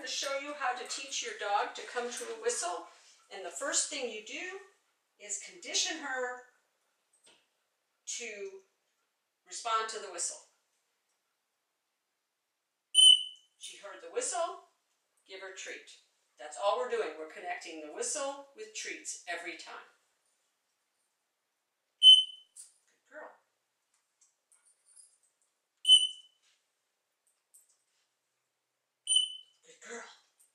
going to show you how to teach your dog to come to a whistle. And the first thing you do is condition her to respond to the whistle. She heard the whistle, give her treat. That's all we're doing. We're connecting the whistle with treats every time. Good girl. Good girl.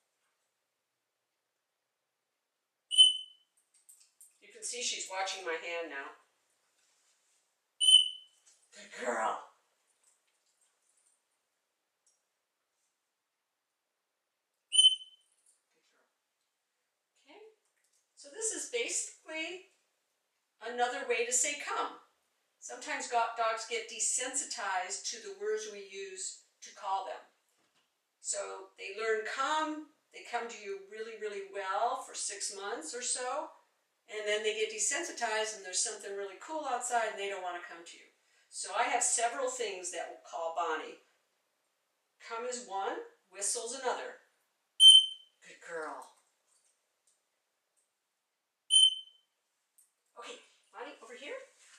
You can see she's watching my hand now. Good girl. Okay, so this is basically another way to say come. Sometimes dogs get desensitized to the words we use to call them. So they learn come, they come to you really, really well for 6 months or so, and then they get desensitized and there's something really cool outside and they don't want to come to you. So I have several things that will call Bonnie. Come is one, whistle's another. Good girl. Okay, Bonnie, over here.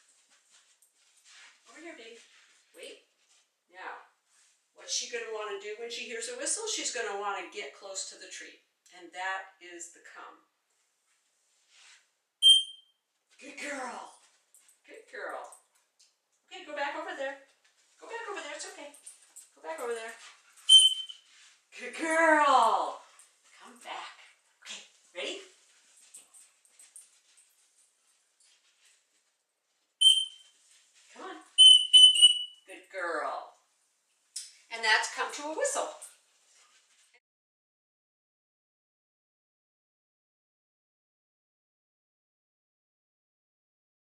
Over here, baby. Wait. Now, what's she going to want to do when she hears a whistle? She's going to want to get close to the treat. And that is the come. Good girl. Good girl. Okay, go back over there. Go back over there. It's okay. Go back over there. Good girl. Come back. Okay, ready? Come on. Good girl. And that's come to a whistle.